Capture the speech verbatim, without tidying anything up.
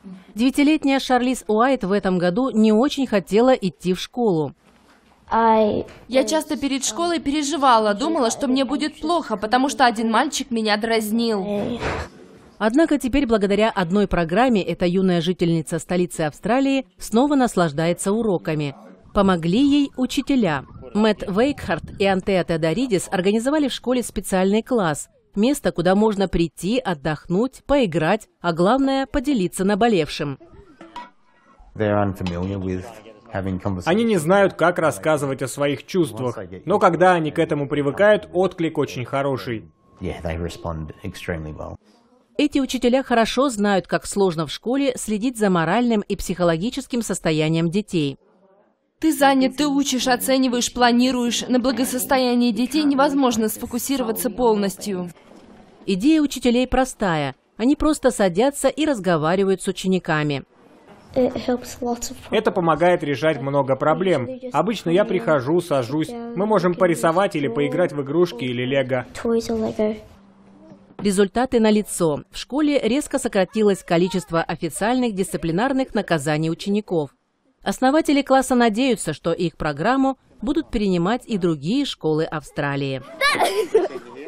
Девятилетняя Шарлиз Уайт в этом году не очень хотела идти в школу. Я часто перед школой переживала, думала, что мне будет плохо, потому что один мальчик меня дразнил. Однако теперь, благодаря одной программе, эта юная жительница столицы Австралии снова наслаждается уроками. Помогли ей учителя. Мэтт Вейкхарт и Антеа Теодоридис организовали в школе специальный класс. Место, куда можно прийти, отдохнуть, поиграть, а главное – поделиться наболевшим. Они не знают, как рассказывать о своих чувствах, но когда они к этому привыкают, отклик очень хороший. Эти учителя хорошо знают, как сложно в школе следить за моральным и психологическим состоянием детей. Ты занят, ты учишь, оцениваешь, планируешь. На благосостоянии детей невозможно сфокусироваться полностью. Идея учителей простая. Они просто садятся и разговаривают с учениками. Это помогает решать много проблем. Обычно я прихожу, сажусь. Мы можем порисовать или поиграть в игрушки или лего. Результаты налицо. В школе резко сократилось количество официальных дисциплинарных наказаний учеников. Основатели класса надеются, что их программу будут перенимать и другие школы Австралии.